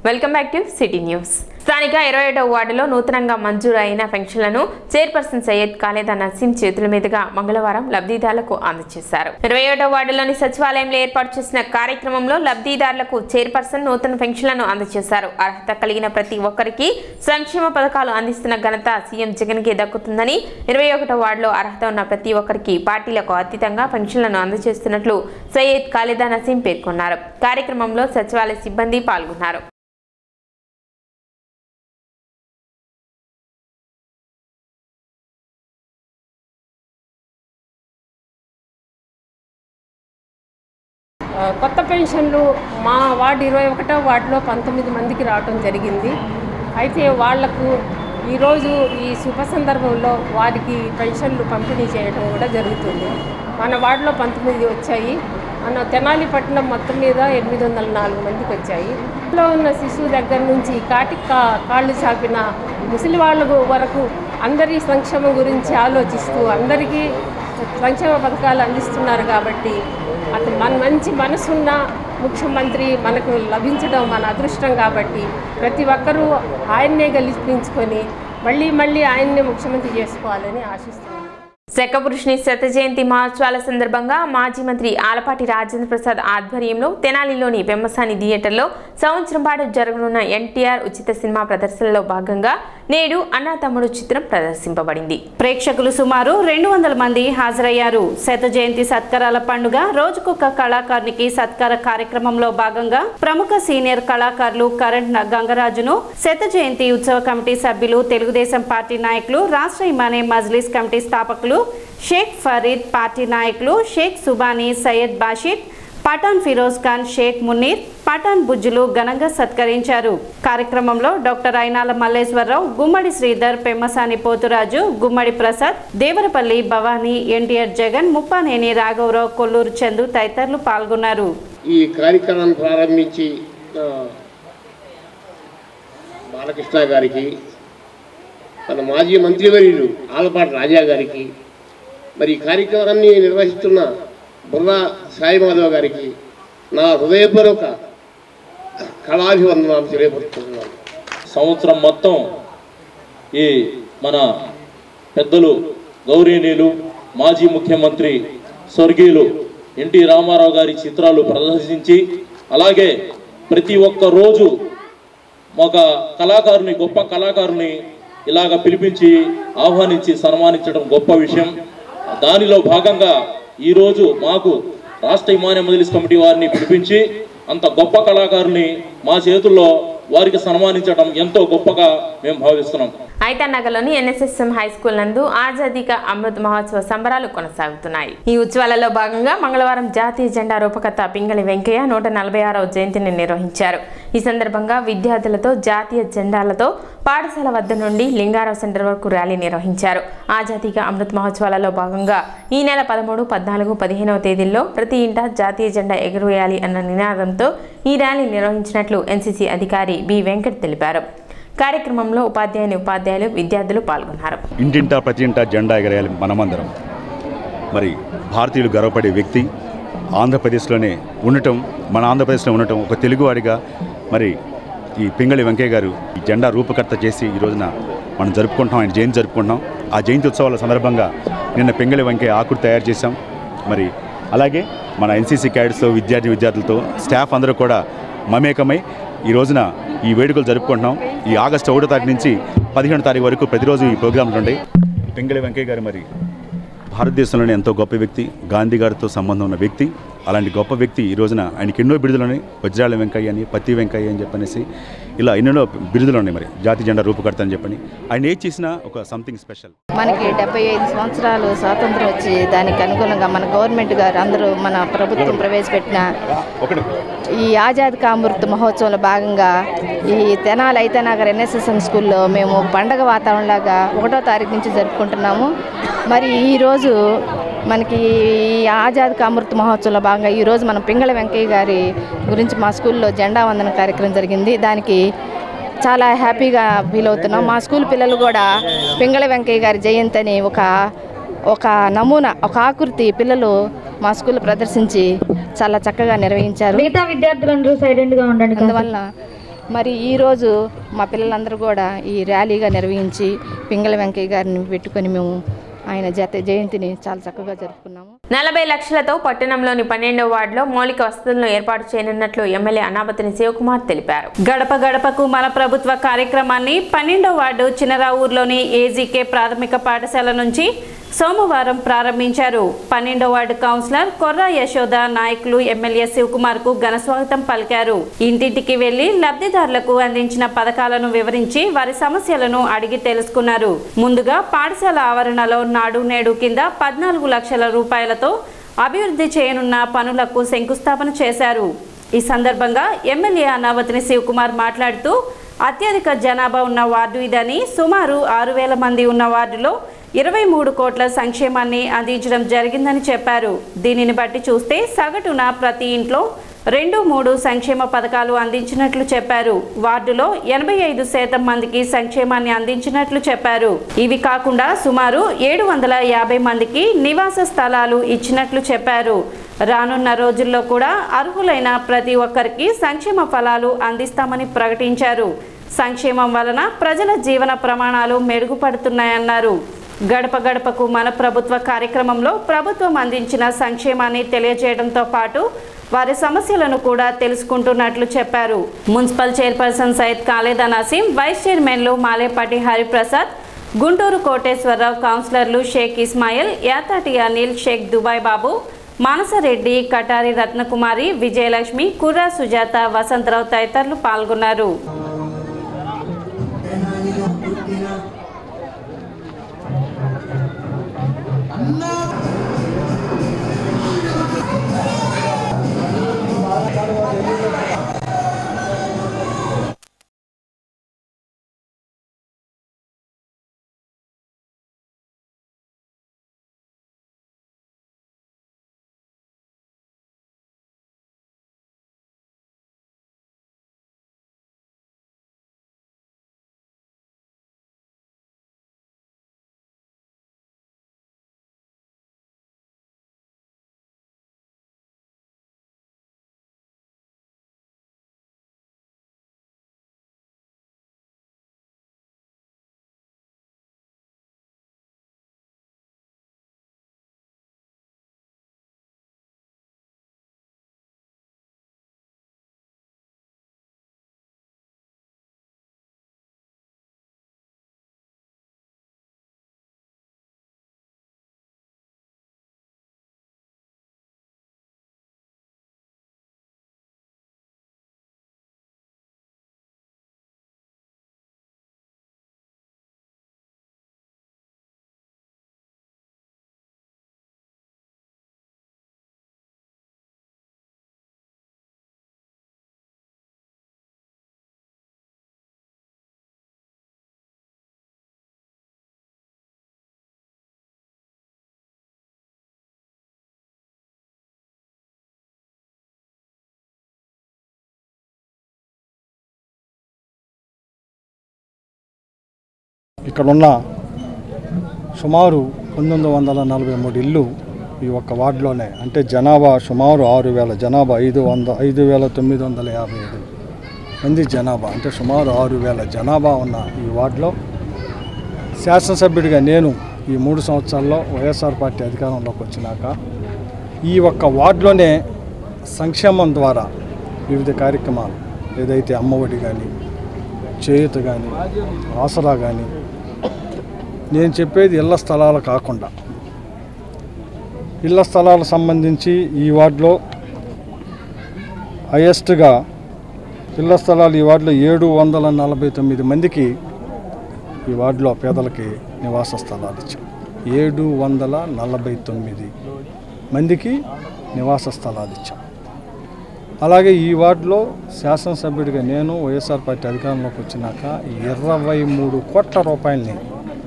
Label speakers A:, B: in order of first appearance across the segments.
A: Welcome back to city news. స్థానిక 21వ వార్డులో నూతనంగా మంజూరు అయిన పెన్షన్లను చైర్పర్సన్ సయ్యద్ ఖాలేదా నసీం చేతుల మీదుగా మంగళవారం లబ్ధిదారులకు అందజేశారు. 21వ వార్డులోని సచివాలయంలో ఏర్పాటు చేసిన కార్యక్రమంలో లబ్ధిదారులకు చైర్పర్సన్ నూతన పెన్షన్లను అందజేశారు. అర్హత కలిగిన ప్రతి ఒక్కరికి సంక్షేమ పథకాలు అందిస్తున్న ఘనత సీఎం జగన్ కి దక్కుతుందని 21వ వార్డులో అర్హత ఉన్న ప్రతి ఒక్కరికి పార్టీలకు అతీతంగా పెన్షన్లను అందజేస్తున్నట్లు సయ్యద్ ఖాలేదా నసీం పేర్కొన్నారు. కార్యక్రమంలో సచివాలయ సిబ్బంది పాల్గొన్నారు.
B: కొత్త పెన్షన్లు మా వార్డు 21వ వార్డులో 19 మందికి రావడం జరిగింది. అయితే వాళ్లకు ఈరోజు ఈ శుభ సందర్భంలో వారికి పెన్షన్లు పంపిణీ చేయడం కూడా జరుగుతుంది. మన వార్డులో 19 వచ్చాయి. మన తెనాలి పట్టణం మొత్తం మీద 804 మందికి వచ్చాయి. ఇంట్లో ఉన్న శిశువు దగ్గర నుంచి కాళ్ళు చాపిన ముసలి వాళ్ళ వరకు అందరి సంక్షేమం గురించి ఆలోచిస్తూ అందరికీ సంక్షేమ పథకాలు అందిస్తున్నారు. కాబట్టి అతను మంచి మనసున్న ముఖ్యమంత్రి మనకు లభించడం మన అదృష్టం. కాబట్టి ప్రతి ఒక్కరూ ఆయన్నే గెలిపించుకొని మళ్ళీ ఆయన్నే ముఖ్యమంత్రి చేసుకోవాలని ఆశిస్తున్నాను.
A: శకపురుషుని శత జయంతి మహోత్సవాల సందర్భంగా మాజీ మంత్రి ఆలపాటి రాజేంద్ర ప్రసాద్ ఆధ్వర్యంలో తెనాలిలోని పెమ్మసాని థియేటర్లో సంవత్సరం పాటు జరగనున్న ఎన్టీఆర్ ఉచిత సినిమా ప్రదర్శనలో భాగంగా నేడు అన్నా తమ్ముడు చిత్రం ప్రదర్శింపబడింది.
C: ప్రేక్షకులు సుమారు 200 మంది హాజరయ్యారు. శత జయంతి సత్కారాల పండుగ రోజుకొక కళాకారునికి సత్కార కార్యక్రమంలో భాగంగా ప్రముఖ సీనియర్ కళాకారులు కరణ్ గంగరాజును శత జయంతి ఉత్సవ కమిటీ సభ్యులు, తెలుగుదేశం పార్టీ నాయకులు, రాష్ట్ర ఇమానే మజ్లిస్ కమిటీ స్థాపకులు షేక్ ఫరీద్, పార్టీ నాయకులు షేక్ సుబానీ, సయ్యద్ బాషిద్, పఠాన్ ఫిరోజ్ ఖాన్, షేక్ మున్నీర్, పఠాన్ బుజ్జులు ఘనంగా సత్కరించారు. కార్యక్రమంలో డాక్టర్ అయినాల మల్లేశ్వరరావు, గుమ్మడి శ్రీధర్, పెమ్మసాని పోతురాజు, గుమ్మడి ప్రసాద్, దేవరపల్లి భవానీ, ఎన్టీఆర్ జగన్, ముప్పానేని రాఘవరావు, కొల్లూరు చందు తదితరులు పాల్గొన్నారు.
D: ఈ కార్యక్రమాన్ని ప్రారంభించి బాలకృష్ణ గారికి, మన మాజీ మంత్రివర్యులు ఆలపాటి రాజా గారికి, మరి ఈ కార్యక్రమాన్ని నిర్వహిస్తున్న బుర్రా సాయిమాధవ్ గారికి నా హృదయపూర్వక కళాభివందనాలు తెలియపరుస్తున్నాను.
E: సంవత్సరం మొత్తం ఈ మన పెద్దలు గౌరవనీయులు మాజీ ముఖ్యమంత్రి స్వర్గీయులు ఎన్టీ రామారావు గారి చిత్రాలు ప్రదర్శించి, అలాగే ప్రతి ఒక్క రోజు ఒక కళాకారుని, గొప్ప కళాకారుని ఇలాగ పిలిపించి ఆహ్వానించి సన్మానించడం గొప్ప విషయం. దానిలో భాగంగా ఈరోజు మాకు రాష్ట్ర ఇమానే మజ్లిస్ కమిటీ వారిని పిలిపించి అంత గొప్ప కళాకారుని మా చేతుల్లో వారికి సన్మానించడం ఎంతో గొప్పగా మేము భావిస్తున్నాం.
A: ఐతానగర్లోని ఎన్ఎస్ఎస్ఎం హై స్కూల్ నందు ఆజాదీ కా అమృత్ మహోత్సవ సంబరాలు కొనసాగుతున్నాయి. ఈ ఉత్సవాలలో భాగంగా మంగళవారం జాతీయ జెండా రూపకర్త పింగళి వెంకయ్య 146వ జయంతిని నిర్వహించారు. ఈ సందర్భంగా విద్యార్థులతో జాతీయ జెండాలతో పాఠశాల వద్ద నుండి లింగారావు సెంటర్ వరకు ర్యాలీ నిర్వహించారు. ఆజాదీ కా అమృత్ మహోత్సవాలలో భాగంగా ఈ నెల 13, 14, 15వ తేదీల్లో ప్రతి ఇంటా జాతీయ జెండా ఎగురవేయాలి అన్న నినాదంతో ఈ ర్యాలీ నిర్వహించినట్లు ఎన్సీసీ అధికారి బి వెంకట్ తెలిపారు. కార్యక్రమంలో ఉపాధ్యాయులు, విద్యార్థులు పాల్గొన్నారు.
F: ఇంటింటా ప్రతి ఇంటా జెండా ఎగరేయాలి మనమందరం. మరి భారతీయులు గర్వపడే వ్యక్తి ఆంధ్రప్రదేశ్లోనే ఉండటం, మన ఆంధ్రప్రదేశ్లో ఉండటం, ఒక తెలుగువాడిగా మరి ఈ పింగళి వెంకయ్య గారు ఈ జెండా రూపకర్త చేసి ఈ రోజున మనం జరుపుకుంటున్నాం, ఆయన జయంతి జరుపుకుంటున్నాం. ఆ జయంతి ఉత్సవాల సందర్భంగా నిన్న పింగళి వెంకయ్య ఆకుడు తయారు చేశాం. మరి అలాగే మన ఎన్సీసీ క్యాడెట్స్తో విద్యార్థులతో స్టాఫ్ అందరూ కూడా మమేకమై ఈ రోజున ఈ వేడుకలు జరుపుకుంటున్నాం. ఈ ఆగస్టు 1వ తారీఖు నుంచి 15వ తారీఖు వరకు ప్రతిరోజు ఈ ప్రోగ్రాంలు ఉంటాయి. పింగళి వెంకయ్య గారు మరి భారతదేశంలోనే ఎంతో గొప్ప వ్యక్తి, గాంధీ గారితో సంబంధం ఉన్న వ్యక్తి. అలాంటి గొప్ప వ్యక్తి ఈ రోజున ఆయనకి ఎన్నో బిరుదులున్నాయి. వజ్రాల వెంకయ్య అని, పత్తి వెంకయ్య అని చెప్పనేసి ఇలా ఎన్నెన్నో బిరుదులు ఉన్నాయి. మరి జాతీయ జెండా రూపకర్త అని చెప్పని ఆయన ఏది చేసినా ఒక సంథింగ్ స్పెషల్.
G: మనకి 75 సంవత్సరాలు స్వాతంత్రం వచ్చి దానికి అనుగుణంగా మన గవర్నమెంట్ గారు అందరూ మన ప్రభుత్వం ప్రవేశపెట్టిన ఈ ఆజాద్ కా అమృత్ మహోత్సవంలో భాగంగా ఈ తెనాలి ఐతానగర్ ఎన్ఎస్ఎస్ఎం స్కూల్లో మేము పండగ వాతావరణంలాగా 1వ తారీఖు నుంచి జరుపుకుంటున్నాము. మరి ఈరోజు మనకి ఈ ఆజాద్ కా అమృత్ మహోత్సవంలో భాగంగా ఈరోజు మనం పింగళి వెంకయ్య గారి గురించి మా స్కూల్లో జెండా వందన కార్యక్రమం జరిగింది. దానికి చాలా హ్యాపీగా ఫీల్ అవుతున్నాం. మా స్కూల్ పిల్లలు కూడా పింగళి వెంకయ్య గారి జయంతి అని ఒక నమూనా, ఒక ఆకృతి పిల్లలు మా స్కూల్లో ప్రదర్శించి చాలా చక్కగా నిర్వహించారు.
H: మిగతా విద్యార్థులందరూ సైలెంట్గా ఉండండి.
G: అందువల్ల మరి ఈరోజు మా పిల్లలందరూ కూడా ఈ ర్యాలీగా నిర్వహించి పింగళి వెంకయ్య గారిని పెట్టుకొని మేము ఆయన జయంతిని చాలా చక్కగా జరుపుకున్నాము.
A: 40 లక్షలతో పట్టణంలోని 12వ వార్డులో మౌలిక వసతులను ఏర్పాటు చేయనున్నట్లు ఎమ్మెల్యే అనాబతిని శివకుమార్ తెలిపారు.
C: గడప గడపకు మన ప్రభుత్వ కార్యక్రమాన్ని 12వ వార్డు చిన్నరావూరులోని ఏజీకే ప్రాథమిక పాఠశాల నుంచి సోమవారం ప్రారంభించారు. 12వ వార్డు కౌన్సిలర్ కొర్రా యశోద నాయకులు ఎమ్మెల్యే శివకుమార్ కు ఘన స్వాగతం పలికారు. ఇంటింటికి వెళ్లి లబ్ధిదారులకు అందించిన పథకాలను వివరించి వారి సమస్యలను అడిగి తెలుసుకున్నారు. ముందుగా పాఠశాల ఆవరణలో నాడు నేడు కింద 14 లక్షల రూపాయలతో అభివృద్ధి చేయనున్న పనులకు శంకుస్థాపన చేశారు. ఈ సందర్భంగా ఎమ్మెల్యే అనావతిని శివకుమార్ మాట్లాడుతూ అత్యధిక జనాభా ఉన్న వార్డు ఇదని సుమారు 6,000 మంది ఉన్న వార్డులో 23 కోట్ల సంక్షేమాన్ని అందించడం జరిగిందని చెప్పారు. దీనిని బట్టి చూస్తే సగటున ప్రతి ఇంట్లో 2-3 సంక్షేమ పథకాలు అందించినట్లు చెప్పారు. వార్డులో 85% మందికి సంక్షేమాన్ని అందించినట్లు చెప్పారు. ఇవి కాకుండా సుమారు 750 మందికి నివాస స్థలాలు ఇచ్చినట్లు చెప్పారు. రానున్న రోజుల్లో కూడా అర్హులైన ప్రతి ఒక్కరికి సంక్షేమ ఫలాలు అందిస్తామని ప్రకటించారు. సంక్షేమం వలన ప్రజల జీవన ప్రమాణాలు మెరుగుపడుతున్నాయన్నారు. గడప గడపకు మన ప్రభుత్వ కార్యక్రమంలో ప్రభుత్వం అందించిన సంక్షేమాన్ని తెలియజేయడంతో పాటు వారి సమస్యలను కూడా తెలుసుకుంటున్నట్లు చెప్పారు. Municipal chairperson Syed Khaleda Naseem, vice చైర్మన్లు మాలేపాటి హరిప్రసాద్, గుంటూరు కోటేశ్వరరావు, కౌన్సిలర్లు షేక్ ఇస్మాయిల్, యాతాటి అనిల్, షేక్ దుబాయ్ బాబు, మానసరెడ్డి, కటారి రత్నకుమారి, విజయలక్ష్మి, కుర్రా సుజాత, వసంతరావు తదితరులు పాల్గొన్నారు.
H: ఇక్కడున్న సుమారు 943 ఇళ్ళు ఈ ఒక్క వార్డులోనే, అంటే జనాభా సుమారు 6,000 జనాభా, 5,957 మంది జనాభా, అంటే సుమారు 6,000 జనాభా ఉన్న ఈ వార్డులో శాసనసభ్యుడిగా నేను ఈ 3 సంవత్సరాల్లో వైఎస్ఆర్ పార్టీ అధికారంలోకి వచ్చినాక ఈ ఒక్క వార్డులోనే సంక్షేమం ద్వారా వివిధ కార్యక్రమాలు, ఏదైతే అమ్మఒడి కానీ, చేయూత కానీ, ఆసరా కానీ, నేను చెప్పేది ఇళ్ల స్థలాలు కాకుండా ఇళ్ల స్థలాలకు సంబంధించి ఈ వార్డులో హైయెస్ట్గా ఇళ్ల స్థలాలు ఈ వార్డులో 749 మందికి ఈ వార్డులో పేదలకి నివాస స్థలాలు ఇచ్చాం. 749 మందికి నివాస స్థలాలు ఇచ్చాం. అలాగే ఈ వార్డులో శాసనసభ్యుడిగా నేను వైఎస్ఆర్ పార్టీ అధికారంలోకి వచ్చినాక 23 కోట్ల రూపాయలని,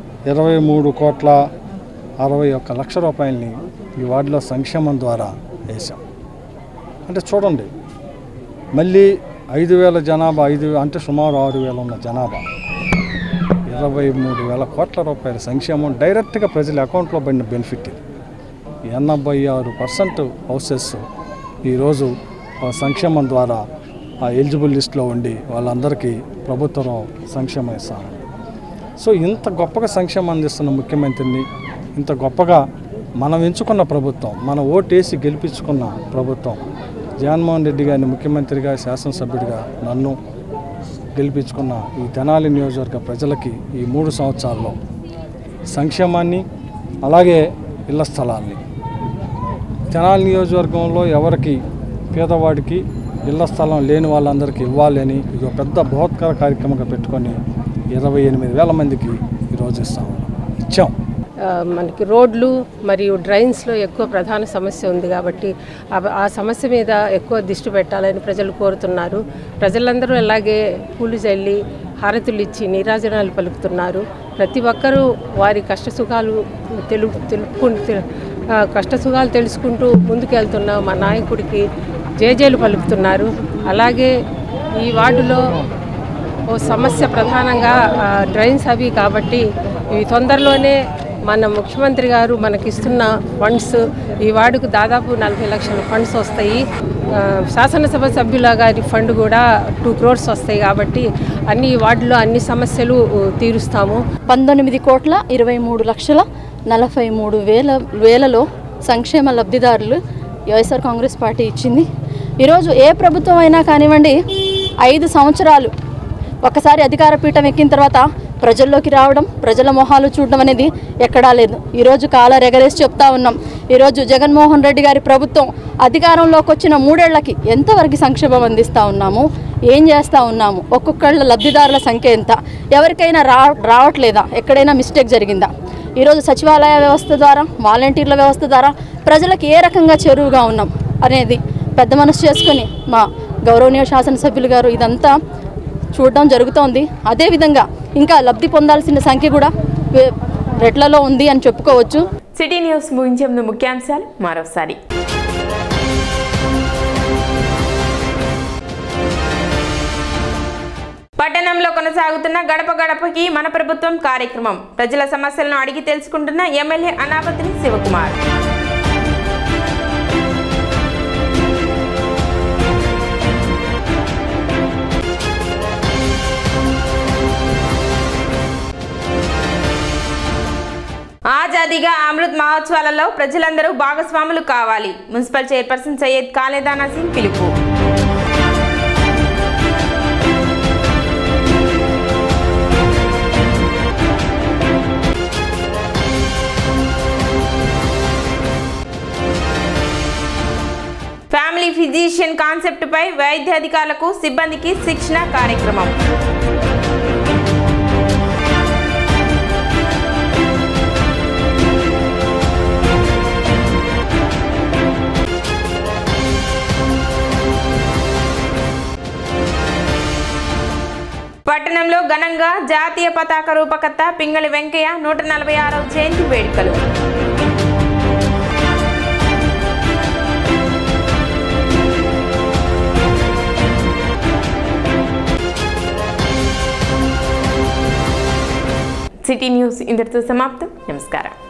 H: 23,61 లక్షల రూపాయలని ఈ వార్డులో సంక్షేమం ద్వారా వేసాం. అంటే చూడండి, మళ్ళీ 5,000 జనాభా, అంటే సుమారు 6,000 ఉన్న జనాభా, 23,000 కోట్ల రూపాయల సంక్షేమం డైరెక్ట్గా ప్రజల అకౌంట్లో పడిన బెనిఫిట్ ఇది. 86% హౌసెస్ ఈరోజు సంక్షేమం ద్వారా ఆ ఎలిజిబుల్ లిస్ట్లో ఉండి వాళ్ళందరికీ ప్రభుత్వం సంక్షేమం ఇస్తాను. సో ఇంత గొప్పగా సంక్షేమం అందిస్తున్న ముఖ్యమంత్రిని, ఇంత గొప్పగా మనం ఎంచుకున్న ప్రభుత్వం, మన ఓటేసి గెలిపించుకున్న ప్రభుత్వం, జగన్మోహన్ రెడ్డి గారిని ముఖ్యమంత్రిగా, శాసనసభ్యుడిగా నన్ను గెలిపించుకున్న ఈ తెనాలి నియోజకవర్గ ప్రజలకి ఈ 3 సంవత్సరాల్లో సంక్షేమాన్ని, అలాగే ఇళ్ల స్థలాల్ని, తెనాలి నియోజకవర్గంలో ఎవరికి పేదవాడికి ఇళ్ల స్థలం లేని వాళ్ళందరికీ ఇవ్వాలి అని ఇది ఒక పెద్ద బృహత్కర కార్యక్రమంగా పెట్టుకొని 28,000 మందికి ఈరోజు ఇచ్చాం.
B: మనకి రోడ్లు మరియు డ్రైన్స్లో ఎక్కువ ప్రధాన సమస్య ఉంది కాబట్టి ఆ సమస్య మీద ఎక్కువ దృష్టి పెట్టాలని ప్రజలు కోరుతున్నారు. ప్రజలందరూ అలాగే పూలు చల్లి హారతులు ఇచ్చి నీరాజనాలు పలుకుతున్నారు. ప్రతి ఒక్కరూ వారి కష్టసుఖాలు తెలుసుకుంటూ ముందుకెళ్తున్న మా నాయకుడికి జేజేలు పలుకుతున్నారు. అలాగే ఈ వార్డులో ఓ సమస్య ప్రధానంగా డ్రైన్స్ అవి కాబట్టి ఇవి తొందరలోనే మన ముఖ్యమంత్రి గారు మనకిస్తున్న ఫండ్స్, ఈ వార్డుకు దాదాపు 40 లక్షల ఫండ్స్ వస్తాయి. శాసనసభ సభ్యుల గారి ఫండ్ కూడా 2 crores వస్తాయి. కాబట్టి అన్ని వార్డులో అన్ని సమస్యలు తీరుస్తాము.
I: 19,23,43,000 సంక్షేమ లబ్ధిదారులు వైఎస్ఆర్ కాంగ్రెస్ పార్టీ ఇచ్చింది. ఈరోజు ఏ ప్రభుత్వం అయినా కానివ్వండి, 5 సంవత్సరాలు ఒకసారి అధికార పీఠం ఎక్కిన తర్వాత ప్రజల్లోకి రావడం, ప్రజల మొహాలు చూడడం అనేది ఎక్కడా లేదు. ఈరోజు కాలర్ ఎగరేసి చెప్తా ఉన్నాం. ఈరోజు జగన్మోహన్ రెడ్డి గారి ప్రభుత్వం అధికారంలోకి వచ్చిన 3 ఏళ్లకి ఎంతవరకు సంక్షేమం అందిస్తూ ఉన్నాము, ఏం చేస్తూ ఉన్నాము, ఒక్కొక్కళ్ళ లబ్ధిదారుల సంఖ్య ఎంత, ఎవరికైనా రావట్లేదా, ఎక్కడైనా మిస్టేక్ జరిగిందా, ఈరోజు సచివాలయ వ్యవస్థ ద్వారా, వాలంటీర్ల వ్యవస్థ ద్వారా ప్రజలకు ఏ రకంగా చేరువుగా ఉన్నాం అనేది పెద్ద మనసు చేసుకొని మా గౌరవనీయ శాసనసభ్యులు గారు ఇదంతా చూడడం జరుగుతోంది. అదేవిధంగా ఇంకా లబ్ధి పొందాల్సిన సంఖ్య కూడా రెట్లలో ఉంది అని చెప్పుకోవచ్చు.
A: సిటీ న్యూస్ ముగించే ముందు ముఖ్యాంశాలు మరోసారి. పట్టణంలో కొనసాగుతున్న గడప గడపకి మన ప్రభుత్వం కార్యక్రమం. ప్రజల సమస్యలను అడిగి తెలుసుకుంటున్న ఎమ్మెల్యే అనాపతిని శివకుమార్. ఆజాదీగా అమృత్ మహోత్సవాలలో ప్రజలందరూ భాగస్వాములు కావాలి. మున్సిపల్ చైర్పర్సన్ సయ్యద్ ఖాలేదానా సింగ్ పిలుపు. ఫ్యామిలీ ఫిజిషియన్ కాన్సెప్ట్ పై వైద్యాధికారులకు సిబ్బందికి శిక్షణ కార్యక్రమం. పట్టణంలో ఘనంగా జాతీయ పతాక రూపకర్త పింగళి వెంకయ్య 146వ జయంతి వేడుకలు. సిటీ న్యూస్ ఇంతటితో సమాప్తం. నమస్కారం.